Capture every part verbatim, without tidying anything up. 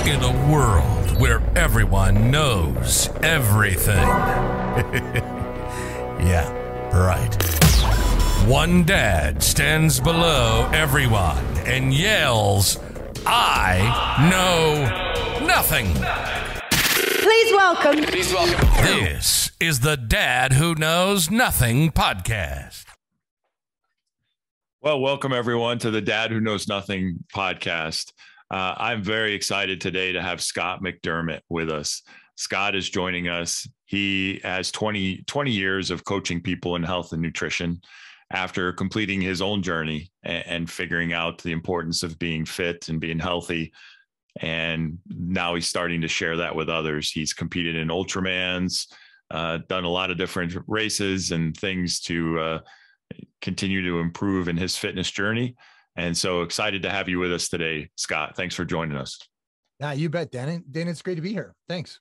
In a world where everyone knows everything. Yeah, right. One dad stands below everyone and yells, "I know nothing." Please welcome. Please welcome. This is the Dad Who Knows Nothing podcast. Well, welcome everyone to the Dad Who Knows Nothing podcast. Uh, I'm very excited today to have Scott McDermott with us. Scott is joining us. He has twenty, twenty years of coaching people in health and nutrition after completing his own journey and, and figuring out the importance of being fit and being healthy. And now he's starting to share that with others. He's competed in Ultramans, uh, done a lot of different races and things to uh, continue to improve in his fitness journey. And so excited to have you with us today, Scott. Thanks for joining us. Yeah, you bet, Dan. Dan, it's great to be here. Thanks.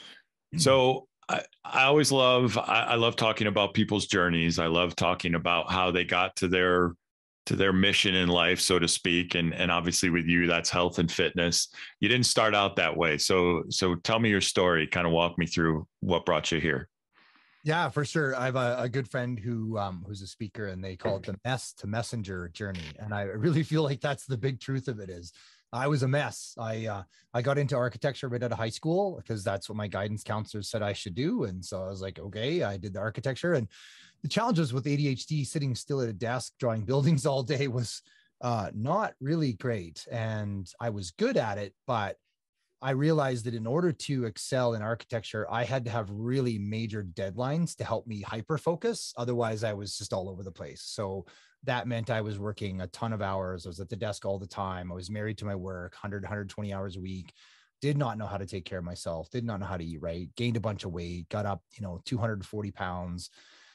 So I, I always love, I, I love talking about people's journeys. I love talking about how they got to their, to their mission in life, so to speak. And, and obviously with you, that's health and fitness. You didn't start out that way. So, so tell me your story, kind of walk me through what brought you here. Yeah, for sure. I have a, a good friend who um, who's a speaker, and they call it the mess to messenger journey. And I really feel like that's the big truth of it is I was a mess. I uh, I got into architecture right out of high school because that's what my guidance counselors said I should do. And so I was like, okay, I did the architecture. And the challenges with A D H D, sitting still at a desk drawing buildings all day was uh, not really great. And I was good at it, but I realized that in order to excel in architecture, I had to have really major deadlines to help me hyper focus. Otherwise, I was just all over the place. So that meant I was working a ton of hours. I was at the desk all the time. I was married to my work, one hundred, one hundred twenty hours a week, did not know how to take care of myself, did not know how to eat right, gained a bunch of weight, got up, you know, two hundred forty pounds,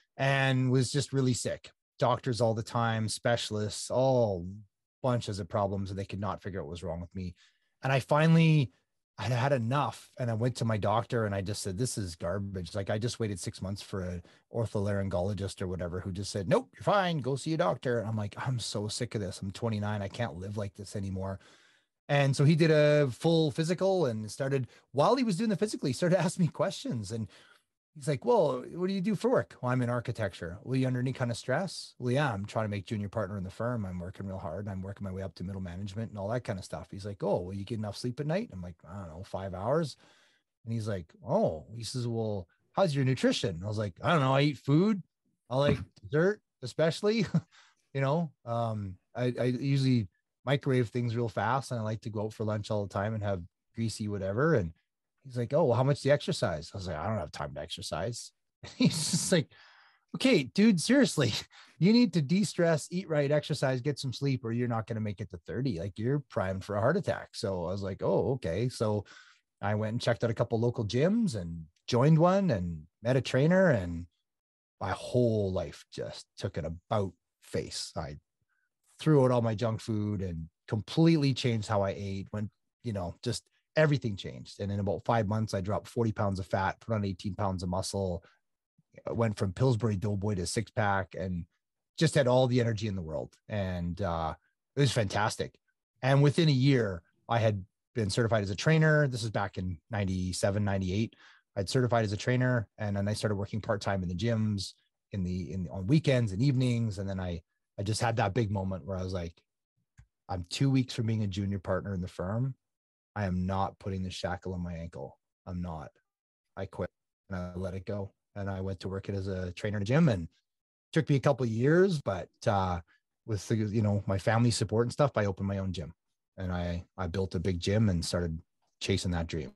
and was just really sick. Doctors all the time, specialists, all bunches of problems, and they could not figure out what was wrong with me. And I finally I had enough. And I went to my doctor and I just said, this is garbage. Like I just waited six months for an ortholaryngologist or whatever, who just said, nope, you're fine. Go see a doctor. And I'm like, I'm so sick of this. I'm twenty-nine. I can't live like this anymore. And so he did a full physical and started, while he was doing the physical, he started asking me questions. And he's like, well, what do you do for work? Well, I'm in architecture. Well, you under any kind of stress? Well, yeah, I'm trying to make junior partner in the firm. I'm working real hard. I'm working my way up to middle management and all that kind of stuff. He's like, oh, well, you get enough sleep at night? I'm like, I don't know, five hours. And he's like, oh, he says, well, how's your nutrition? I was like, I don't know. I eat food. I like dessert, especially, you know, um, I, I usually microwave things real fast. And I like to go out for lunch all the time and have greasy whatever. And he's like, oh, well, how much do you exercise? I was like, I don't have time to exercise. He's just like, okay, dude, seriously, you need to de-stress, eat right, exercise, get some sleep, or you're not going to make it to thirty. Like you're primed for a heart attack. So I was like, oh, okay. So I went and checked out a couple local gyms and joined one and met a trainer, and my whole life just took an about face. I threw out all my junk food and completely changed how I ate. When, you know, just everything changed. And in about five months, I dropped forty pounds of fat, put on eighteen pounds of muscle, went from Pillsbury Doughboy to six pack, and just had all the energy in the world. And uh, it was fantastic. And within a year, I had been certified as a trainer. This is back in ninety-seven, ninety-eight. I'd certified as a trainer. And then I started working part-time in the gyms in the, in on weekends and evenings. And then I, I just had that big moment where I was like, I'm two weeks from being a junior partner in the firm. I am not putting the shackle on my ankle. I'm not. I quit and I let it go. And I went to work as a trainer in a gym, and it took me a couple of years, but uh, with the, you know, my family support and stuff, I opened my own gym, and I, I built a big gym and started chasing that dream.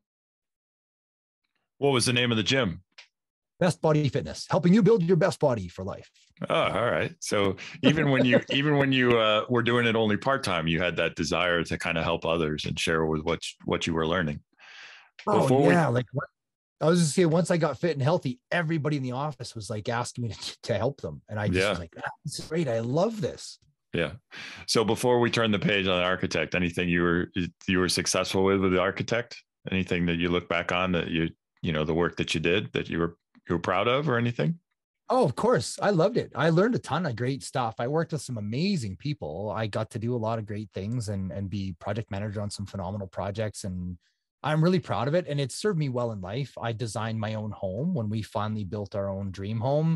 What was the name of the gym? Best Body Fitness, helping you build your best body for life. Oh, all right. So even when you, even when you uh, were doing it only part-time, you had that desire to kind of help others and share with what, what you were learning. Oh, Before yeah. we... Like I was just saying, once I got fit and healthy, everybody in the office was like asking me to, to help them. And I just yeah. was like, ah, this is great. I love this. Yeah. So before we turn the page on the architect, anything you were, you were successful with, with the architect, anything that you look back on that you, you know, the work that you did that you were, you were proud of or anything? Oh, of course. I loved it. I learned a ton of great stuff. I worked with some amazing people. I got to do a lot of great things and, and be project manager on some phenomenal projects and I'm really proud of it. And it served me well in life. I designed my own home when we finally built our own dream home.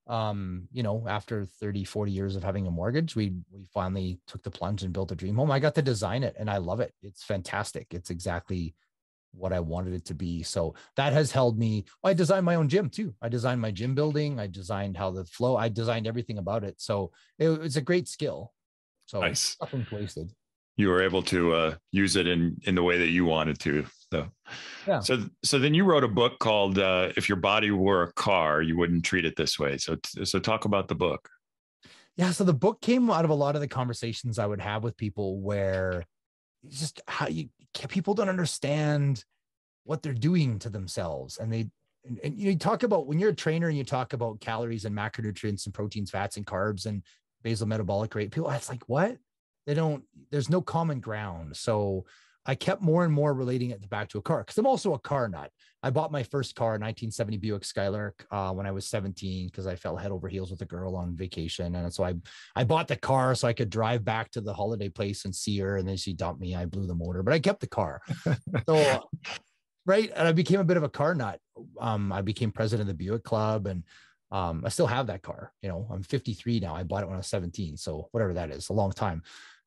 Um, you know, after thirty, forty years of having a mortgage, we, we finally took the plunge and built a dream home. I got to design it and I love it. It's fantastic. It's exactly what I wanted it to be. So that has held me. I designed my own gym too. I designed my gym building. I designed how the flow, I designed everything about it. So it, it's a great skill. So Nice. Nothing's wasted. You were able to uh, use it in, in the way that you wanted to. So, yeah. so, so then you wrote a book called uh, If Your Body Were a Car, You Wouldn't Treat It This Way. So, so talk about the book. Yeah. So the book came out of a lot of the conversations I would have with people where it's just how you people don't understand what they're doing to themselves. And they, and, and you talk about when you're a trainer and you talk about calories and macronutrients and proteins, fats and carbs and basal metabolic rate, people, it's like, what? They don't, there's no common ground. So I kept more and more relating it back to a car because I'm also a car nut. I bought my first car, nineteen seventy Buick Skylark, uh, when I was seventeen because I fell head over heels with a girl on vacation. And so I, I bought the car so I could drive back to the holiday place and see her. And then she dumped me. I blew the motor, but I kept the car. So, right. And I became a bit of a car nut. Um, I became president of the Buick Club and um, I still have that car. You know, I'm fifty-three now. I bought it when I was seventeen. So whatever that is, a long time.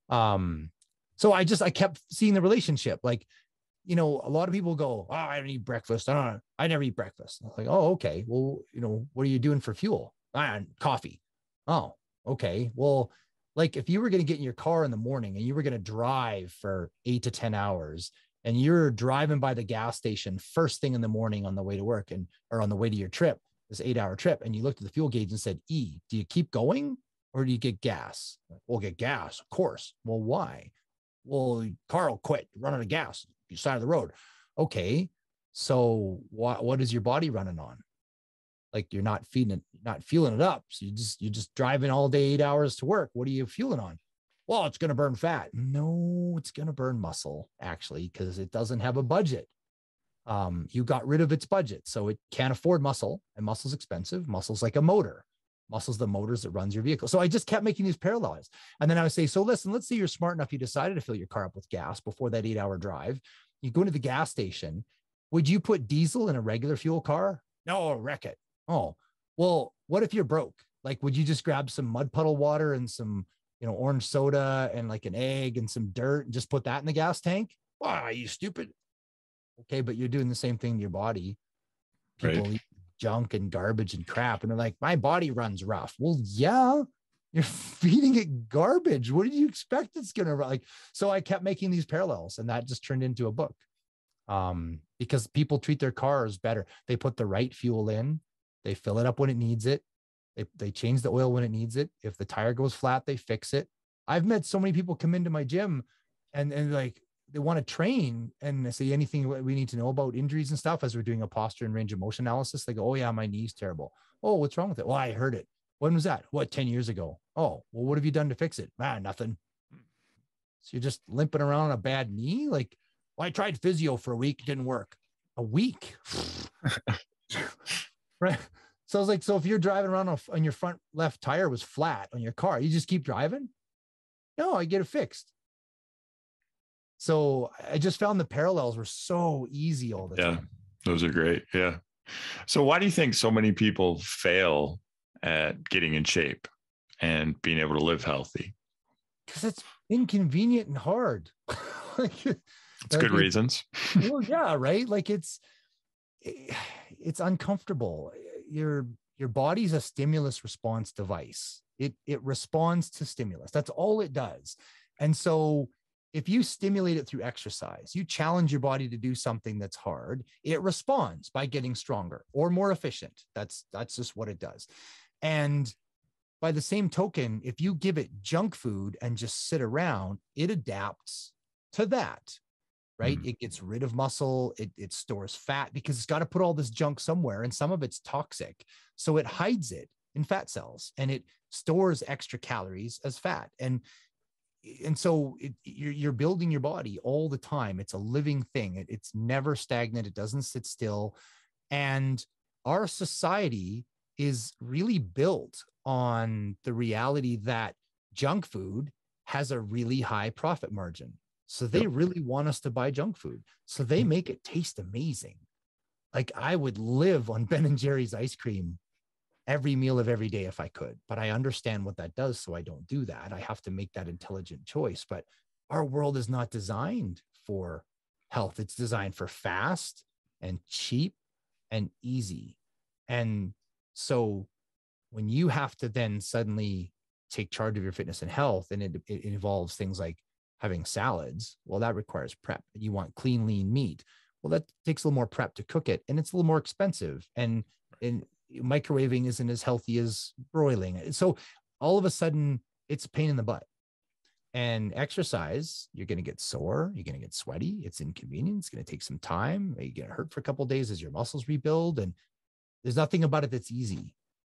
Um, so I just, I kept seeing the relationship. Like, you know, a lot of people go, oh, I don't eat breakfast. I don't know. I never eat breakfast. I'm like, oh, okay. Well, you know, what are you doing for fuel? Ah, coffee. Oh, okay. Well, like if you were going to get in your car in the morning and you were going to drive for eight to ten hours and you're driving by the gas station first thing in the morning on the way to work and, or on the way to your trip, this eight hour trip. And you looked at the fuel gauge and said, E, do you keep going or do you get gas? Like, we'll get gas, of course. Well, why? Well, car will quit, run out of gas, you side of the road. Okay. So what, what is your body running on? Like you're not feeding it, not fueling it up. So you just, you're just driving all day, eight hours to work. What are you fueling on? Well, it's going to burn fat. No, it's going to burn muscle actually, because it doesn't have a budget. Um, you got rid of its budget. So it can't afford muscle and muscle's expensive. Muscle's like a motor. Muscle's the motors that runs your vehicle. So I just kept making these parallels. And then I would say, so listen, let's say you're smart enough. You decided to fill your car up with gas before that eight hour drive. You go into the gas station. Would you put diesel in a regular fuel car? No, wreck it. Oh, well, what if you're broke? Like, would you just grab some mud puddle water and some, you know, orange soda and like an egg and some dirt and just put that in the gas tank? Why, are you stupid? Okay. But you're doing the same thing to your body. People Right. eat junk and garbage and crap. And they're like, my body runs rough. Well, yeah, you're feeding it garbage. What did you expect it's going to run? Like, so I kept making these parallels and that just turned into a book. Um, because people treat their cars better. They put the right fuel in, they fill it up when it needs it. They, they change the oil when it needs it. If the tire goes flat, they fix it. I've met so many people come into my gym and, and like, they want to train and say anything we need to know about injuries and stuff as we're doing a posture and range of motion analysis. They go, oh yeah, my knee's terrible. Oh, what's wrong with it? Well, I heard it. When was that? What, ten years ago? Oh, well, what have you done to fix it? Ah, nothing. So you're just limping around on a bad knee? Like, well, I tried physio for a week. It didn't work. A week. Right. So I was like, so if you're driving around on your front left tire was flat on your car, you just keep driving? No, I get it fixed. So I just found the parallels were so easy all the Yeah, time. Those are great. Yeah. So why do you think so many people fail at getting in shape and being able to live healthy? Because it's inconvenient and hard. Like, it's like good it, reasons. Well, yeah, right. Like it's, it's uncomfortable. Your, your body's a stimulus response device. It, it responds to stimulus. That's all it does. And so if you stimulate it through exercise, you challenge your body to do something that's hard, it responds by getting stronger or more efficient. That's, that's just what it does. And by the same token, if you give it junk food and just sit around, it adapts to that, right? Mm. It gets rid of muscle. It, it stores fat because it's got to put all this junk somewhere and some of it's toxic. So it hides it in fat cells and it stores extra calories as fat. And And so it, you're, you're building your body all the time. It's a living thing. It, it's never stagnant. It doesn't sit still. And our society is really built on the reality that junk food has a really high profit margin. So they Yep. really want us to buy junk food. So they make it taste amazing. Like I would live on Ben and Jerry's ice cream every meal of every day if I could, but I understand what that does. So I don't do that. I have to make that intelligent choice. But our world is not designed for health. It's designed for fast and cheap and easy. And so when you have to then suddenly take charge of your fitness and health, and it, it involves things like having salads, well, that requires prep. You want clean, lean meat. Well, that takes a little more prep to cook it, and it's a little more expensive. And, and microwaving isn't as healthy as broiling. So all of a sudden, it's a pain in the butt. And exercise, you're going to get sore, you're going to get sweaty, it's inconvenient, it's going to take some time, you get hurt for a couple of days as your muscles rebuild, and there's nothing about it that's easy.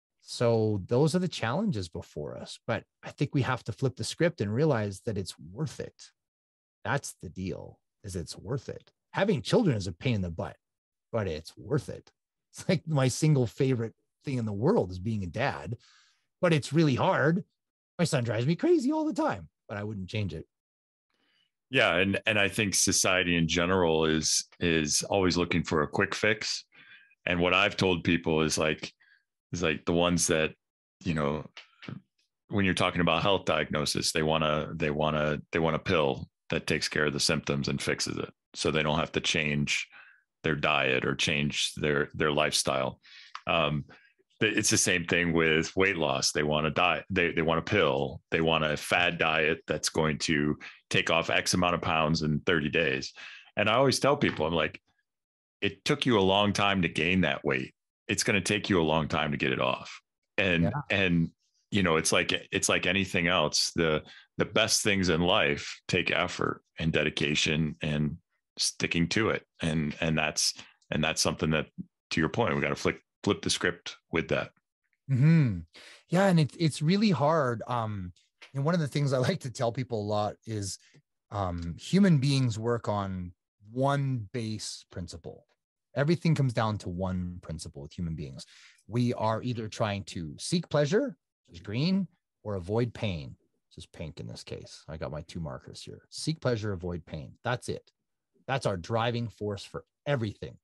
So those are the challenges before us. But I think we have to flip the script and realize that it's worth it. That's the deal, is it's worth it. Having children is a pain in the butt, but it's worth it. It's like my single favorite thing in the world is being a dad, but it's really hard. My son drives me crazy all the time, but I wouldn't change it. Yeah. And, and I think society in general is, is always looking for a quick fix. And what I've told people is like, is like the ones that, you know, when you're talking about health diagnosis, they want to, they want to, they want a pill that takes care of the symptoms and fixes it. So they don't have to change their diet or change their, their lifestyle. Um, it's the same thing with weight loss. They want a diet, they, they want a pill, they want a fad diet that's going to take off X amount of pounds in thirty days. And I always tell people, I'm like, it took you a long time to gain that weight. It's going to take you a long time to get it off. And, yeah. and, you know, it's like, it's like anything else. The, the best things in life take effort and dedication and sticking to it. And, and that's, and that's something that, to your point, we got to flip, flip the script with that. Mm-hmm. Yeah. And it's, it's really hard. Um, and one of the things I like to tell people a lot is, um, human beings work on one base principle. Everything comes down to one principle with human beings. We are either trying to seek pleasure, which is green, or avoid pain, which is pink in this case. I got my two markers here. Seek pleasure, avoid pain. That's it. That's our driving force for everything.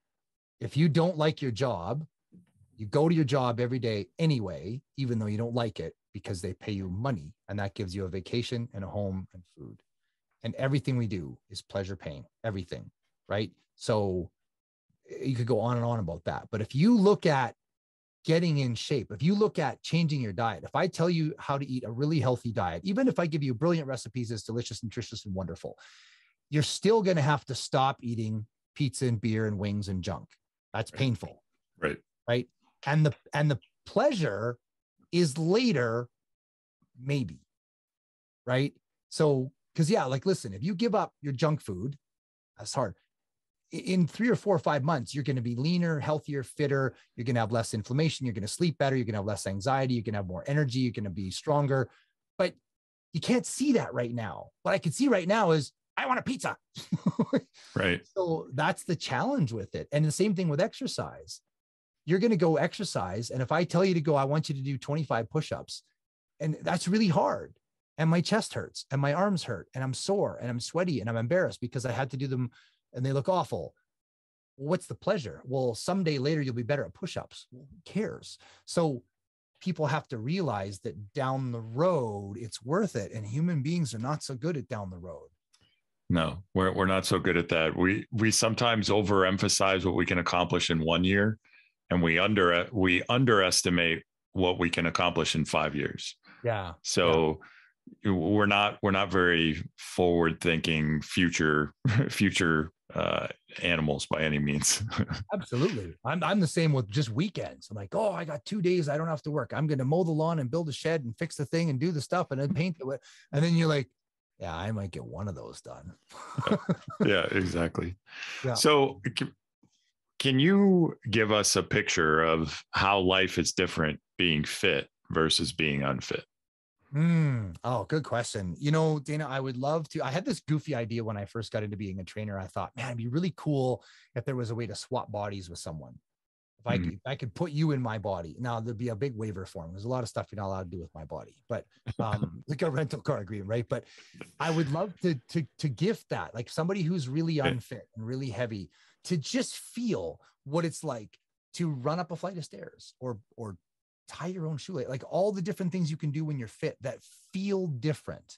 If you don't like your job, you go to your job every day anyway, even though you don't like it, because they pay you money, and that gives you a vacation and a home and food. And everything we do is pleasure, pain, everything, right? So you could go on and on about that. But if you look at getting in shape, if you look at changing your diet, if I tell you how to eat a really healthy diet, even if I give you brilliant recipes that's delicious, nutritious, and wonderful, you're still going to have to stop eating pizza and beer and wings and junk. That's painful. Right. Right. And the, and the pleasure is later, maybe. Right. So, cause yeah, like, listen, if you give up your junk food, that's hard. In three or four or five months, you're going to be leaner, healthier, fitter. You're going to have less inflammation. You're going to sleep better. You're going to have less anxiety. You're going to have more energy. You're going to be stronger. But you can't see that right now. What I can see right now is I want a pizza. Right. So that's the challenge with it. And the same thing with exercise. You're going to go exercise. And if I tell you to go, I want you to do twenty-five push-ups. And that's really hard. And my chest hurts and my arms hurt and I'm sore and I'm sweaty and I'm embarrassed because I had to do them and they look awful. What's the pleasure? Well, someday later, you'll be better at push-ups. Well, who cares? So people have to realize that down the road, it's worth it. And human beings are not so good at down the road. No, we're, we're not so good at that. We, we sometimes overemphasize what we can accomplish in one year, and we under, we underestimate what we can accomplish in five years. Yeah. So yeah. we're not, we're not very forward thinking future, future, uh, animals by any means. Absolutely. I'm, I'm the same with just weekends. I'm like, oh, I got two days. I don't have to work. I'm going to mow the lawn and build a shed and fix the thing and do the stuff and then paint it. And then you're like, yeah, I might get one of those done. Yeah, exactly. Yeah. So can you give us a picture of how life is different being fit versus being unfit? Mm. Oh, good question. You know, Dana, I would love to. I had this goofy idea when I first got into being a trainer. I thought, man, it'd be really cool if there was a way to swap bodies with someone. If I, Mm. if I could put you in my body, now there'd be a big waiver form. There's a lot of stuff you're not allowed to do with my body, but um, like a rental car agreement, right? But I would love to to to gift that, like somebody who's really unfit and really heavy, to just feel what it's like to run up a flight of stairs or or tie your own shoelace, like all the different things you can do when you're fit that feel different.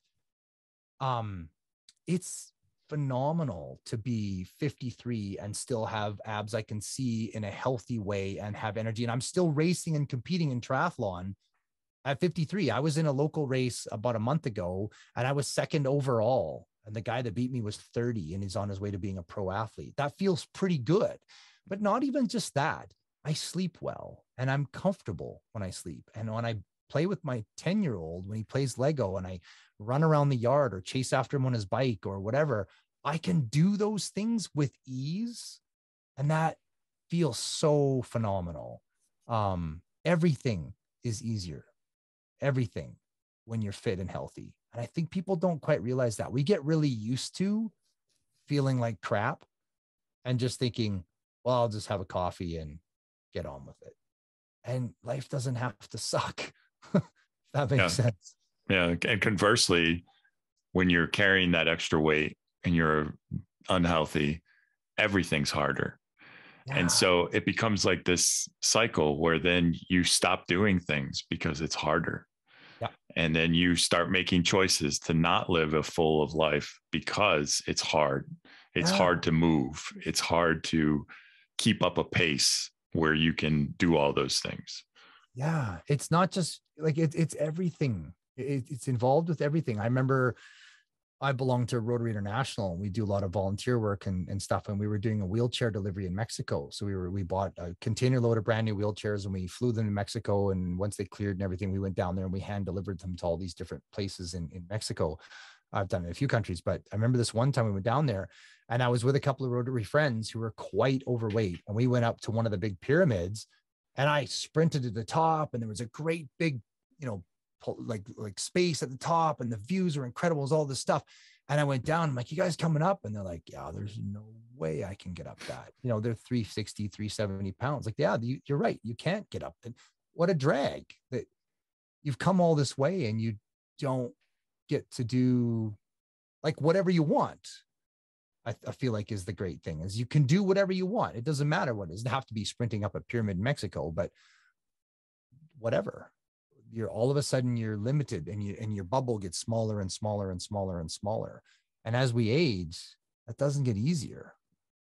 Um, it's phenomenal to be fifty-three and still have abs I can see in a healthy way and have energy. And I'm still racing and competing in triathlon at fifty-three. I was in a local race about a month ago and I was second overall. And the guy that beat me was thirty and he's on his way to being a pro athlete. That feels pretty good, but not even just that. I sleep well and I'm comfortable when I sleep. And when I play with my ten year old, when he plays Lego and I run around the yard or chase after him on his bike or whatever, I can do those things with ease. And that feels so phenomenal. Um, everything is easier. Everything when you're fit and healthy. And I think people don't quite realize that. We get really used to feeling like crap and just thinking, well, I'll just have a coffee and get on with it. And life doesn't have to suck. That makes Yeah. sense. Yeah. And conversely, when you're carrying that extra weight and you're unhealthy, everything's harder. Yeah. And so it becomes like this cycle where then you stop doing things because it's harder. Yeah. And then you start making choices to not live a full of life because it's hard. It's Yeah. hard to move. It's hard to keep up a pace where you can do all those things. Yeah. It's not just like it, it's everything. It, it's involved with everything. I remember I belong to Rotary International and we do a lot of volunteer work and, and stuff. And we were doing a wheelchair delivery in Mexico. So we were, we bought a container load of brand new wheelchairs and we flew them to Mexico. And once they cleared and everything, we went down there and we hand delivered them to all these different places in, in Mexico. I've done it in a few countries, but I remember this one time we went down there and I was with a couple of Rotary friends who were quite overweight. And we went up to one of the big pyramids and I sprinted to the top and there was a great big, you know, like, like space at the top and the views are incredible, it was all this stuff. And I went down, I'm like, you guys coming up? And they're like, yeah, there's no way I can get up that. You know, they're three sixty, three seventy pounds. Like, yeah, you, you're right. You can't get up. And what a drag that you've come all this way and you don't get to do like whatever you want. I, I feel like is the great thing is you can do whatever you want. It doesn't matter what it is. It doesn't have to be sprinting up a pyramid in Mexico, but whatever. You're all of a sudden you're limited and you and your bubble gets smaller and smaller and smaller and smaller. And as we age, that doesn't get easier.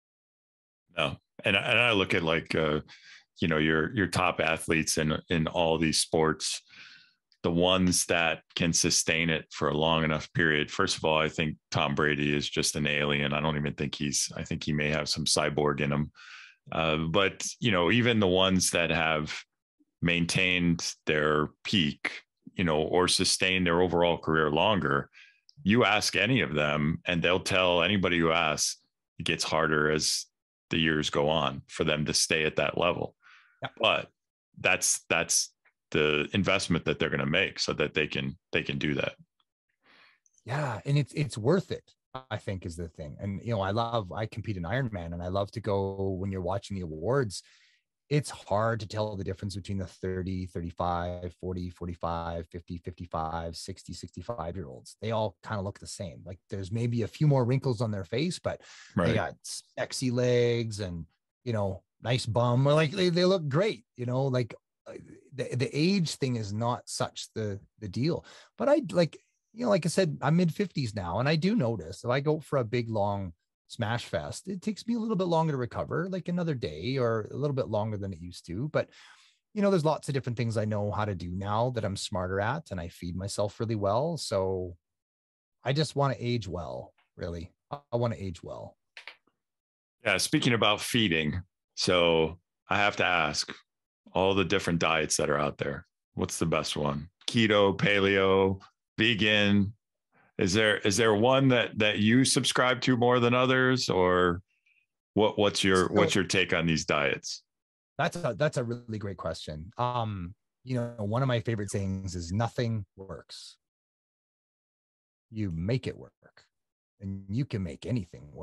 No. And, and I look at like, uh, you know, your, your top athletes in, in all these sports, the ones that can sustain it for a long enough period. First of all, I think Tom Brady is just an alien. I don't even think he's, I think he may have some cyborg in him. Uh, but, you know, even the ones that have maintained their peak, you know, or sustained their overall career longer, you ask any of them and they'll tell anybody who asks, it gets harder as the years go on for them to stay at that level. Yeah. But that's, that's the investment that they're going to make so that they can, they can do that. Yeah. And it's, it's worth it, I think is the thing. And, you know, I love, I compete in Ironman and I love to go when you're watching the awards. It's hard to tell the difference between the thirty, thirty-five, forty, forty-five, fifty, fifty-five, sixty, sixty-five year olds. They all kind of look the same. Like there's maybe a few more wrinkles on their face, but right. They got sexy legs and, you know, nice bum, or like they, they look great, you know, like the, the age thing is not such the, the deal. But I like, you know, like I said, I'm mid fifties now. And I do notice if I go for a big, long smash fest, it takes me a little bit longer to recover, like another day or a little bit longer than it used to. But, you know, there's lots of different things I know how to do now that I'm smarter at and I feed myself really well. So I just want to age well, really. I want to age well. Yeah. Speaking about feeding. So I have to ask all the different diets that are out there. What's the best one? Keto, paleo, vegan? Is there is there one that that you subscribe to more than others, or what? What's your so, what's your take on these diets? That's a that's a really great question. Um, you know, one of my favorite sayings is nothing works. You make it work, and you can make anything work.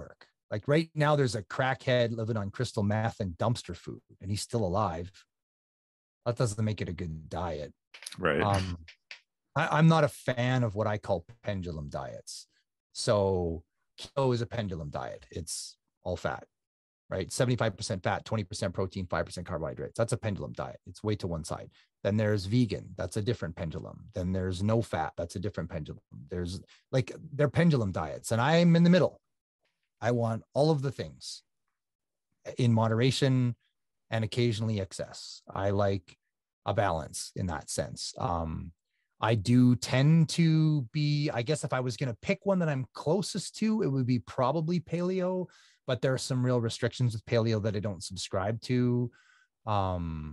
Like right now, there's a crackhead living on crystal meth and dumpster food, and he's still alive. That doesn't make it a good diet. Right. Um, I, I'm not a fan of what I call pendulum diets. So keto is a pendulum diet. It's all fat, right? seventy-five percent fat, twenty percent protein, five percent carbohydrates. That's a pendulum diet. It's way to one side. Then there's vegan. That's a different pendulum. Then there's no fat. That's a different pendulum. There's like, they're pendulum diets. And I'm in the middle. I want all of the things in moderation and occasionally excess. I like a balance in that sense. Um, I do tend to be, I guess if I was going to pick one that I'm closest to, it would be probably paleo, but there are some real restrictions with paleo that I don't subscribe to. Um,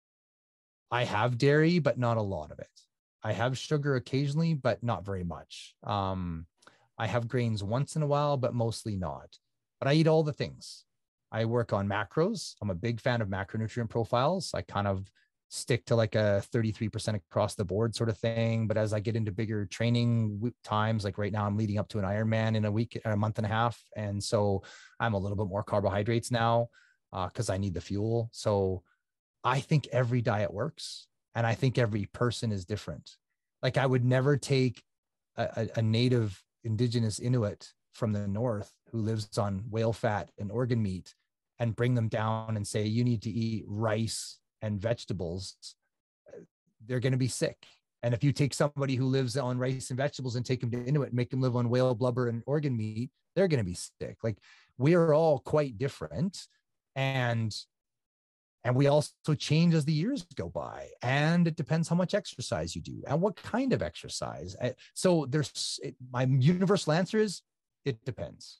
I have dairy, but not a lot of it. I have sugar occasionally, but not very much. Um, I have grains once in a while, but mostly not. But I eat all the things. I work on macros. I'm a big fan of macronutrient profiles. I kind of stick to like a thirty-three percent across the board sort of thing. But as I get into bigger training times, like right now, I'm leading up to an Ironman in a week, a month and a half. And so I'm a little bit more carbohydrates now because uh, I need the fuel. So I think every diet works. And I think every person is different. Like I would never take a, a, a native indigenous Inuit from the north who lives on whale fat and organ meat and bring them down and say, you need to eat rice and vegetables. They're going to be sick. And if you take somebody who lives on rice and vegetables and take them to Inuit, make them live on whale blubber and organ meat, they're going to be sick. Like we are all quite different. And And we also change as the years go by. And it depends how much exercise you do and what kind of exercise. So there's it, my universal answer is it depends.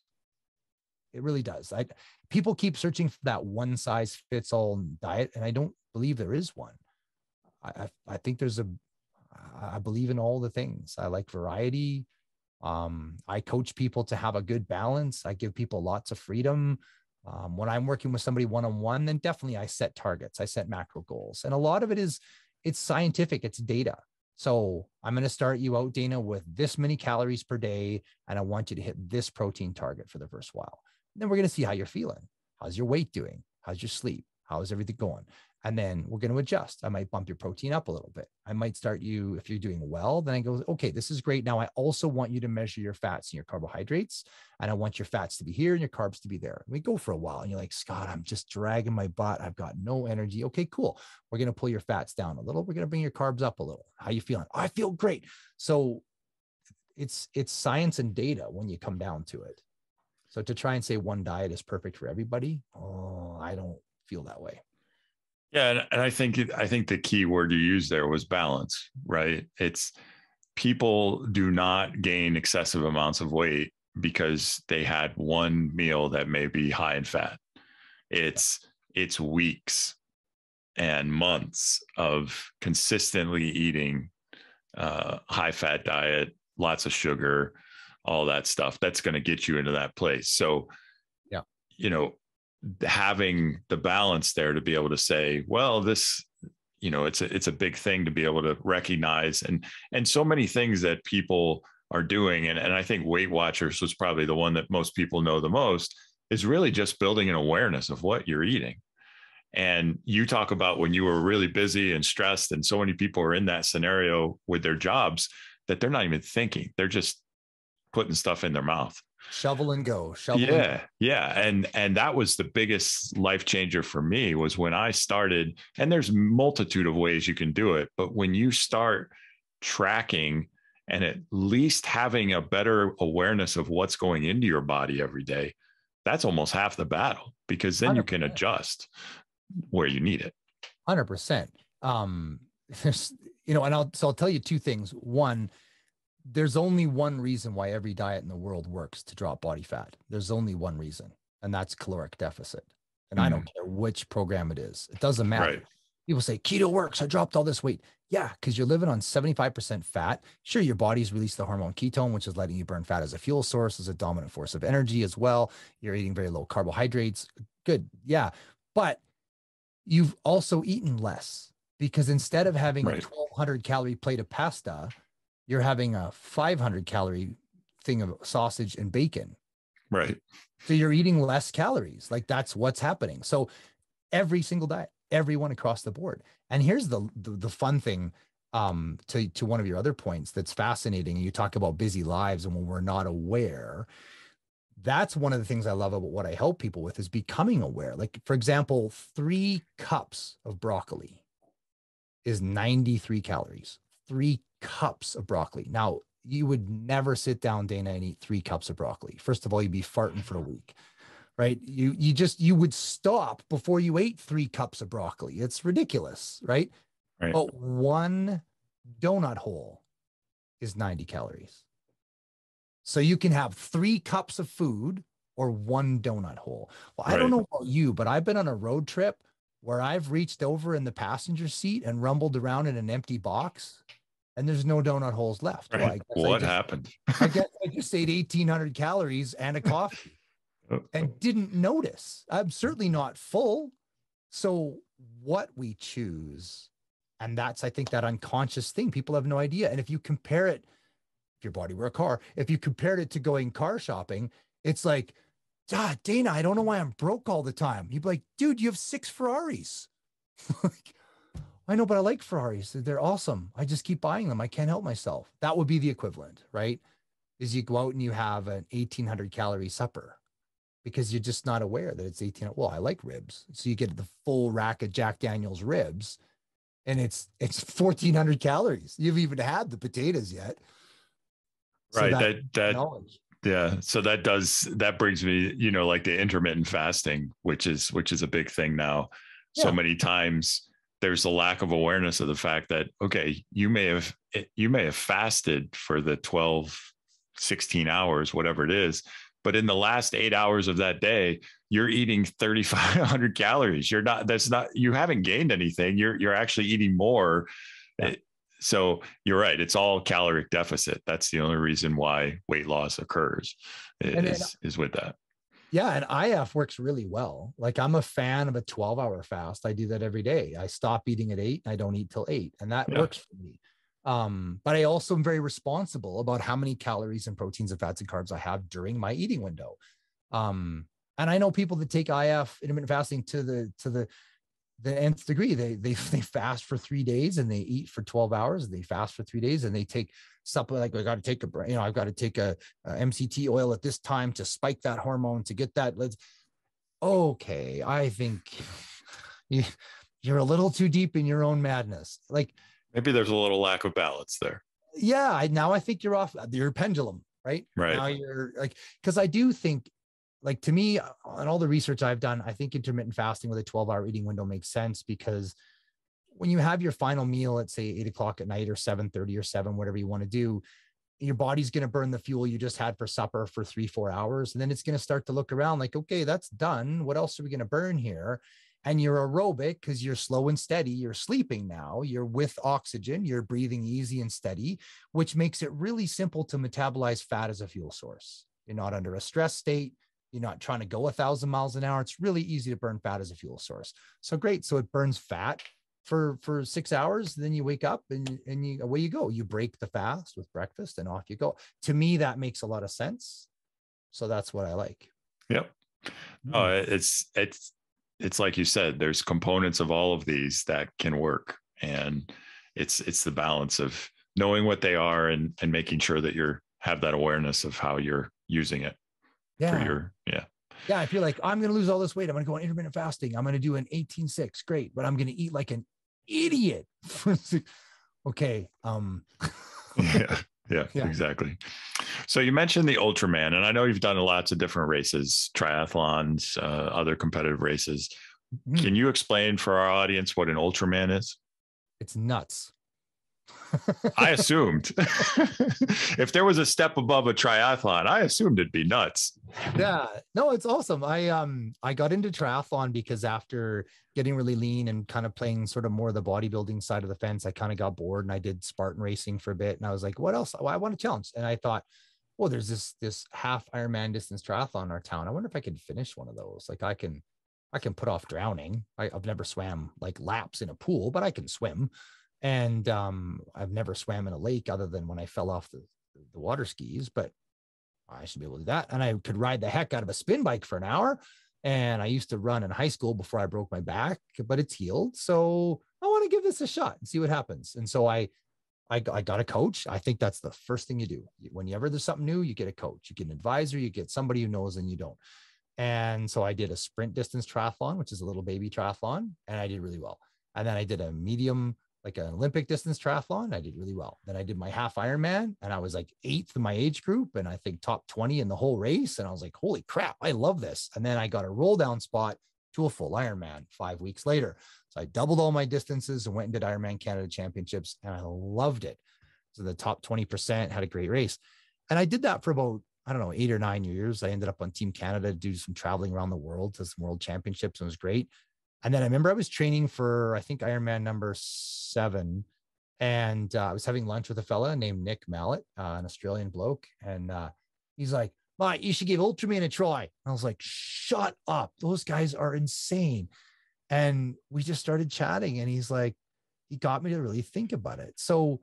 It really does. I, people keep searching for that one size fits all diet. And I don't believe there is one. I, I, I think there's a, I believe in all the things. I like variety. Um, I coach people to have a good balance. I give people lots of freedom. Um, when I'm working with somebody one-on-one, then definitely I set targets, I set macro goals. And a lot of it is, it's scientific, it's data. So I'm going to start you out, Dana, with this many calories per day. And I want you to hit this protein target for the first while. And then we're going to see how you're feeling. How's your weight doing? How's your sleep? How's everything going? And then we're going to adjust. I might bump your protein up a little bit. I might start you, if you're doing well, then I go, okay, this is great. Now I also want you to measure your fats and your carbohydrates. And I want your fats to be here and your carbs to be there. And we go for a while and you're like, Scott, I'm just dragging my butt. I've got no energy. Okay, cool. We're going to pull your fats down a little. We're going to bring your carbs up a little. How you feeling? Oh, I feel great. So it's, it's science and data when you come down to it. So to try and say one diet is perfect for everybody, oh, I don't feel that way. Yeah, and I think I think the key word you used there was balance, right? It's people do not gain excessive amounts of weight because they had one meal that may be high in fat. It's it's weeks and months of consistently eating uh, high fat diet, lots of sugar, all that stuff. That's going to get you into that place. So, yeah, you know, having the balance there to be able to say, well, this, you know, it's a, it's a big thing to be able to recognize and, and so many things that people are doing. And, and I think Weight Watchers was probably the one that most people know the most, is really just building an awareness of what you're eating. And you talk about when you were really busy and stressed, and so many people are in that scenario with their jobs that they're not even thinking. They're just putting stuff in their mouth. Shovel and go. Shovel yeah. And go. Yeah. And, and that was the biggest life changer for me, was when I started, and there's multitude of ways you can do it, but when you start tracking and at least having a better awareness of what's going into your body every day, that's almost half the battle, because then one hundred percent. you can adjust where you need it. one hundred percent. Um, you know, and I'll, so I'll tell you two things. One, there's only one reason why every diet in the world works to drop body fat. There's only one reason, and that's caloric deficit. And mm. I don't care which program it is. It doesn't matter. Right. People say keto works. I dropped all this weight. Yeah, because you're living on seventy-five percent fat. Sure, your body's released the hormone ketone, which is letting you burn fat as a fuel source, as a dominant force of energy as well. You're eating very low carbohydrates. Good. Yeah. But you've also eaten less, because instead of having right. a twelve hundred calorie plate of pasta, you're having a five hundred calorie thing of sausage and bacon. Right. So you're eating less calories. Like that's what's happening. So every single diet, everyone across the board. And here's the the, the fun thing, um, to, to one of your other points that's fascinating. You talk about busy lives and when we're not aware. That's one of the things I love about what I help people with is becoming aware. Like, for example, three cups of broccoli is ninety-three calories. Three cups of broccoli. Now, you would never sit down, Dana, and eat three cups of broccoli. First of all, you'd be farting for a week, right? You you just you would stop before you ate three cups of broccoli. It's ridiculous, right? Right. But one donut hole is ninety calories. So you can have three cups of food or one donut hole. Well, I Right. don't know about you, but I've been on a road trip where I've reached over in the passenger seat and rumbled around in an empty box and there's no donut holes left. Right. Well, I guess What I just, happened? I guess I just ate eighteen hundred calories and a coffee and didn't notice. I'm certainly not full. So what we choose, and that's, I think, that unconscious thing, people have no idea. And if you compare it, if your body were a car, if you compared it to going car shopping, it's like, ah, Dana, I don't know why I'm broke all the time. You'd be like, dude, you have six Ferraris. Like, I know, but I like Ferraris. They're awesome. I just keep buying them. I can't help myself. That would be the equivalent, right? Is you go out and you have an eighteen hundred calorie supper because you're just not aware that it's eighteen. Well, I like ribs. So you get the full rack of Jack Daniel's ribs and it's, it's fourteen hundred calories. You've even had the potatoes yet. So Right. that, That, that, knowledge. yeah. So that does, that brings me, you know, like the intermittent fasting, which is, which is a big thing now. So Yeah. many times there's a lack of awareness of the fact that, okay, you may have, you may have fasted for the twelve, sixteen hours, whatever it is, but in the last eight hours of that day, you're eating thirty-five hundred calories. You're not, that's not, you haven't gained anything. You're, you're actually eating more. Yeah. It, So you're right. It's all caloric deficit. That's the only reason why weight loss occurs is, And then- is with that. Yeah. And I F works really well. Like I'm a fan of a twelve hour fast. I do that every day. I stop eating at eight. And I don't eat till eight. And that Yeah. works for me. Um, but I also am very responsible about how many calories and proteins and fats and carbs I have during my eating window. Um, and I know people that take I F intermittent fasting to the, to the, the nth degree. They, they, they fast for three days and they eat for twelve hours and they fast for three days and they take supplement. Like I got to take a, you know, I've got to take a, a M C T oil at this time to spike that hormone to get that. Let's, okay. I think you, you're a little too deep in your own madness. Like Maybe there's a little lack of balance there. yeah, I, now I think you're off your pendulum, right? Right. Now you're like, because I do think, like to me, on all the research I've done, I think intermittent fasting with a twelve hour eating window makes sense because when you have your final meal at say eight o'clock at night or seven thirty or seven, whatever you want to do, your body's going to burn the fuel you just had for supper for three, four hours. And then it's going to start to look around like, okay, that's done. What else are we going to burn here? And you're aerobic because you're slow and steady. You're sleeping now. You're with oxygen. You're breathing easy and steady, which makes it really simple to metabolize fat as a fuel source. You're not under a stress state. You're not trying to go a thousand miles an hour. It's really easy to burn fat as a fuel source. So great. So it burns fat for, for six hours. Then you wake up and, and you, away you go. You break the fast with breakfast and off you go. To me, that makes a lot of sense. So that's what I like. Yep. Oh, it's, it's, it's like you said, there's components of all of these that can work. And it's, it's the balance of knowing what they are and, and making sure that you're have that awareness of how you're using it. Yeah. For your, yeah. Yeah. If you're like, I'm going to lose all this weight, I'm going to go on intermittent fasting. I'm going to do an eighteen six. Great. But I'm going to eat like an idiot. Okay. Um, yeah, yeah, Yeah. exactly. So you mentioned the Ultraman, and I know you've done lots of different races, triathlons, uh, other competitive races. Mhm. Can you explain for our audience what an Ultraman is? It's nuts. I assumed if there was a step above a triathlon, I assumed it'd be nuts. Yeah, no, it's awesome. I um I got into triathlon because after getting really lean and kind of playing sort of more of the bodybuilding side of the fence, I kind of got bored and I did Spartan racing for a bit. And I was like, what else? Well, I want to challenge. And I thought, well, there's this this half Ironman distance triathlon in our town. I wonder if I could finish one of those. Like I can I can put off drowning. I, I've never swam like laps in a pool, but I can swim. And um, I've never swam in a lake other than when I fell off the, the water skis. But I should be able to do that. And I could ride the heck out of a spin bike for an hour. And I used to run in high school before I broke my back, but it's healed. So I want to give this a shot and see what happens. And so I, I, I got a coach. I think that's the first thing you do. Whenever there's something new, you get a coach, you get an advisor, you get somebody who knows and you don't. And so I did a sprint distance triathlon, which is a little baby triathlon, and I did really well. And then I did a medium, like an Olympic distance triathlon. I did really well. Then I did my half Ironman, and I was like eighth in my age group, and I think top twenty in the whole race. And I was like, holy crap, I love this. And then I got a roll down spot to a full Ironman five weeks later. So I doubled all my distances and went and did Ironman Canada Championships, and I loved it. So the top twenty percent had a great race. And I did that for about, I don't know, eight or nine years. I ended up on Team Canada to do some traveling around the world to some world championships, and it was great. And then I remember I was training for, I think, Ironman number seven. And uh, I was having lunch with a fella named Nick Mallet, uh, an Australian bloke. And uh, he's like, Mate, you should give Ultraman a try. And I was like, shut up. Those guys are insane. And we just started chatting. And he's like, he got me to really think about it. So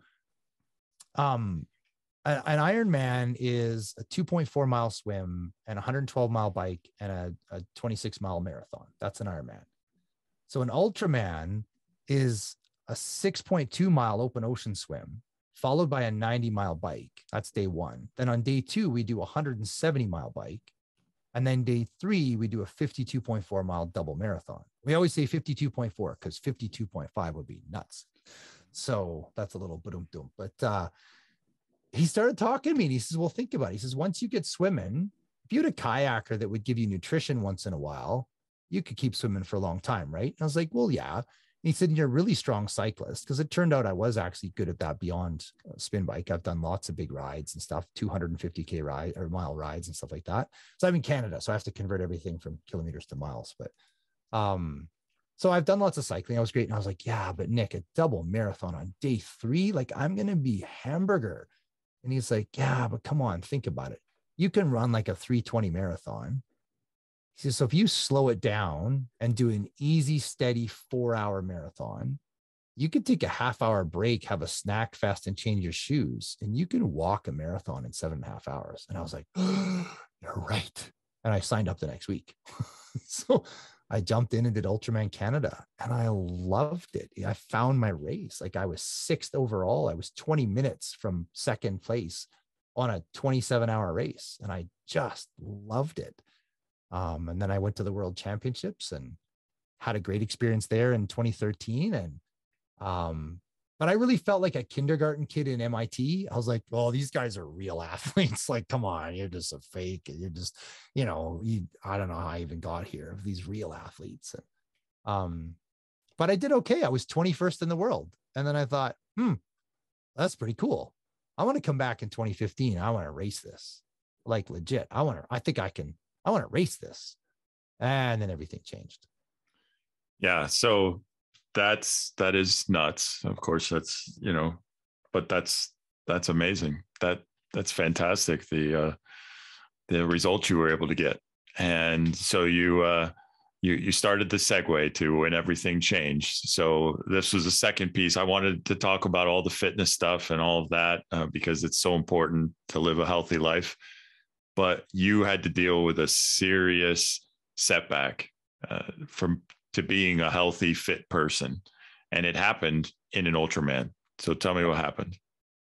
um, an Ironman is a two point four mile swim and a one hundred twelve mile bike and a, a twenty-six mile marathon. That's an Ironman. So an Ultraman is a six point two mile open ocean swim, followed by a ninety mile bike. That's day one. Then on day two, we do a one hundred seventy mile bike. And then day three, we do a fifty-two point four mile double marathon. We always say fifty-two point four because fifty-two point five would be nuts. So that's a little boom-doom. But uh, he started talking to me and he says, well, think about it. He says, once you get swimming, if you had a kayaker that would give you nutrition once in a while, you could keep swimming for a long time, right? And I was like, well, yeah. And he said, you're a really strong cyclist, because it turned out I was actually good at that beyond spin bike. I've done lots of big rides and stuff, two hundred fifty K ride or mile rides and stuff like that. So I'm in Canada, so I have to convert everything from kilometers to miles. But um, so I've done lots of cycling. I was great. And I was like, yeah, but Nick, a double marathon on day three, like I'm going to be hamburger. And he's like, yeah, but come on, think about it. You can run like a three twenty marathon. He says, so if you slow it down and do an easy, steady four hour marathon, you could take a half hour break, have a snack fest and change your shoes. And you can walk a marathon in seven and a half hours. And I was like, oh, you're right. And I signed up the next week. So I jumped in and did Ultraman Canada and I loved it. I found my race. Like I was sixth overall. I was twenty minutes from second place on a twenty-seven hour race. And I just loved it. Um, and then I went to the World Championships and had a great experience there in twenty thirteen. And, um, but I really felt like a kindergarten kid in M I T. I was like, well, these guys are real athletes. Like, come on, you're just a fake. You're just, you know, you, I don't know how I even got here, these real athletes. And, um, but I did okay. I was twenty-first in the world. And then I thought, hmm, that's pretty cool. I want to come back in twenty fifteen. I want to race this, like legit. I want to, I think I can, I want to race this. And then everything changed. Yeah. So that's, that is nuts. Of course, that's, you know, but that's, that's amazing. That, that's fantastic. The, uh, the results you were able to get. And so you, uh, you, you started the segue to when everything changed. So this was the second piece. I wanted to talk about all the fitness stuff and all of that, uh, because it's so important to live a healthy life. But you had to deal with a serious setback uh, from to being a healthy, fit person. And it happened in an Ultraman. So tell me what happened.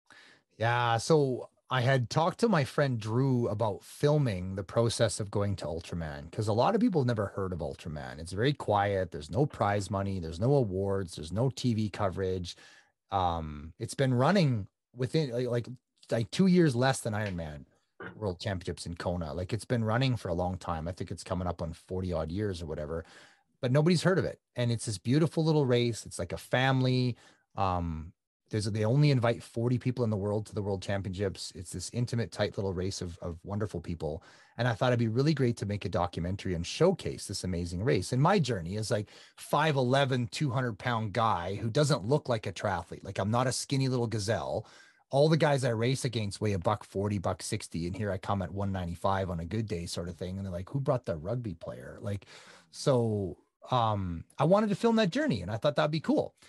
Yeah. So I had talked to my friend Drew about filming the process of going to Ultraman, because a lot of people have never heard of Ultraman. It's very quiet. There's no prize money. There's no awards. There's no T V coverage. Um, it's been running within like, like, like two years less than Ironman World Championships in Kona. Like it's been running for a long time. I think it's coming up on forty odd years or whatever, but nobody's heard of it. And it's this beautiful little race. It's like a family. Um, there's, they only invite forty people in the world to the World Championships. It's this intimate, tight little race of, of wonderful people. And I thought it'd be really great to make a documentary and showcase this amazing race. And my journey is like five eleven, two hundred pound guy who doesn't look like a triathlete. Like I'm not a skinny little gazelle. All the guys I race against weigh a buck forty, buck sixty. And here I come at one ninety-five on a good day sort of thing. And they're like, who brought the rugby player? Like, so um, I wanted to film that journey and I thought that'd be cool.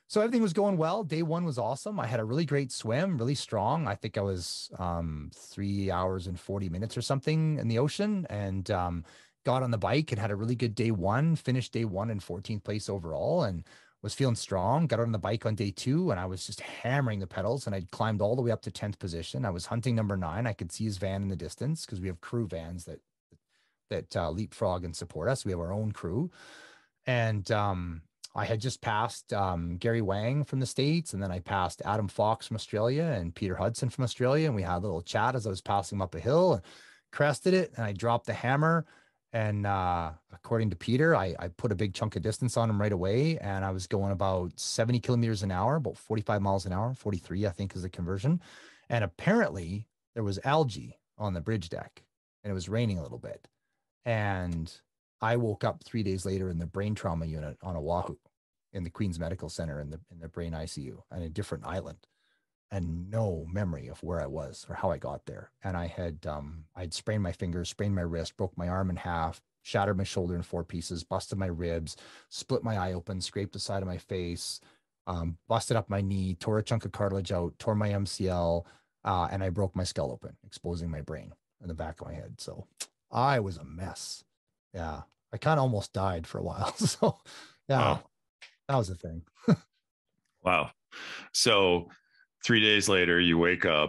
so everything was going well. Day one was awesome. I had a really great swim, really strong. I think I was um, three hours and forty minutes or something in the ocean, and um, got on the bike and had a really good day one, finished day one in fourteenth place overall, and was feeling strong. Got on the bike on day two, and I was just hammering the pedals, and I'd climbed all the way up to tenth position. I was hunting number nine. I could see his van in the distance because we have crew vans that that uh, leapfrog and support us. We have our own crew. And um, I had just passed um, Gary Wang from the States, and then I passed Adam Fox from Australia and Peter Hudson from Australia. And we had a little chat as I was passing them up a hill and crested it. And I dropped the hammer. And uh, according to Peter, I, I put a big chunk of distance on him right away. And I was going about seventy kilometers an hour, about forty-five miles an hour, forty-three, I think is the conversion. And apparently there was algae on the bridge deck and it was raining a little bit. And I woke up three days later in the brain trauma unit on Oahu in the Queen's Medical Center in the, in the brain I C U on a different island, and no memory of where I was or how I got there. And I had, um, I'd sprained my fingers, sprained my wrist, broke my arm in half, shattered my shoulder in four pieces, busted my ribs, split my eye open, scraped the side of my face, um, busted up my knee, tore a chunk of cartilage out, tore my M C L, uh, and I broke my skull open, exposing my brain in the back of my head. So I was a mess. Yeah. I kind of almost died for a while. So yeah, wow. That was a thing. Wow. So three days later you wake up,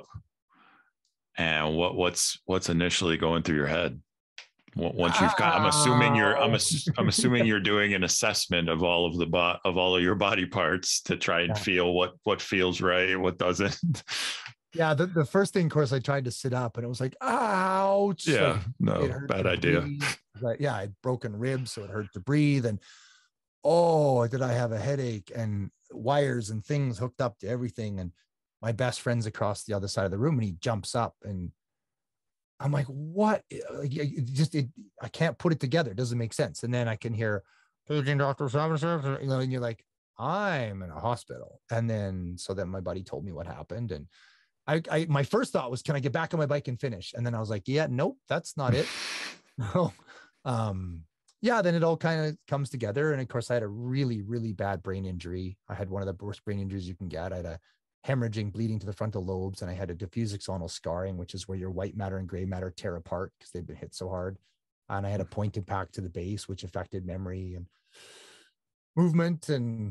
and what, what's, what's initially going through your head? Once you've got, I'm assuming you're, I'm, ass, I'm assuming you're doing an assessment of all of the, bo- of all of your body parts to try and yeah. feel what, what feels right, what doesn't. Yeah, the, the first thing, of course, I tried to sit up and it was like, ouch. Yeah, like, no, bad idea. Like, yeah, I had broken ribs, so it hurt to breathe. And oh, did I have a headache, and wires and things hooked up to everything. And my best friend's across the other side of the room, and he jumps up, and I'm like, what? Like, it just, it, I can't put it together. It doesn't make sense. And then I can hear, paging Doctor Robinson, you know, and you're like, I'm in a hospital. And then, so then my buddy told me what happened. And I, I, my first thought was, can I get back on my bike and finish? And then I was like, yeah, nope, that's not it. No. um, yeah, then it all kind of comes together. And of course I had a really, really bad brain injury. I had one of the worst brain injuries you can get. I had a hemorrhaging, bleeding to the frontal lobes. And I had a diffuse axonal scarring, which is where your white matter and gray matter tear apart because they've been hit so hard. And I had a point impact to the base, which affected memory and movement and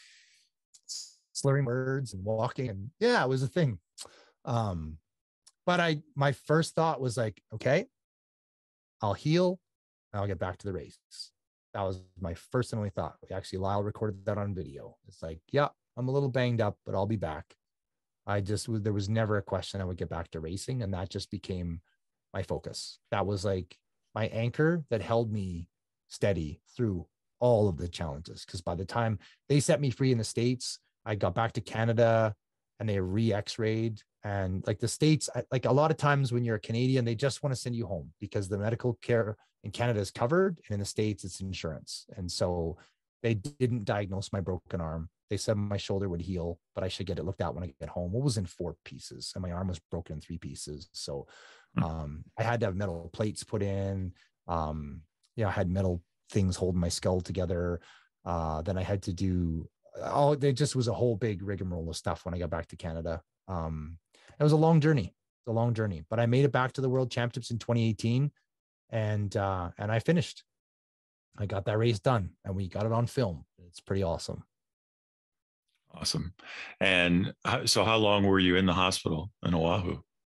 slurring words and walking. And yeah, it was a thing. Um, but I, my first thought was like, okay, I'll heal. I'll get back to the race. That was my first and only thought. Actually, Lyle recorded that on video. It's like, yeah, I'm a little banged up, but I'll be back. I just, there was never a question I would get back to racing. And that just became my focus. That was like my anchor that held me steady through all of the challenges. Because by the time they set me free in the States, I got back to Canada and they re-x-rayed. And like the States, like a lot of times when you're a Canadian, they just want to send you home because the medical care in Canada is covered, and in the States it's insurance. And so they didn't diagnose my broken arm. They said my shoulder would heal, but I should get it looked at when I get home. It was in four pieces and my arm was broken in three pieces. So um, I had to have metal plates put in. Um, you know, I had metal things holding my skull together. Uh, then I had to do, oh, there just was a whole big rigmarole of stuff when I got back to Canada. Um, it was a long journey, it was a long journey, but I made it back to the World Championships in twenty eighteen, and uh, and I finished. I got that race done, and we got it on film. It's pretty awesome. Awesome. And so, how long were you in the hospital in Oahu?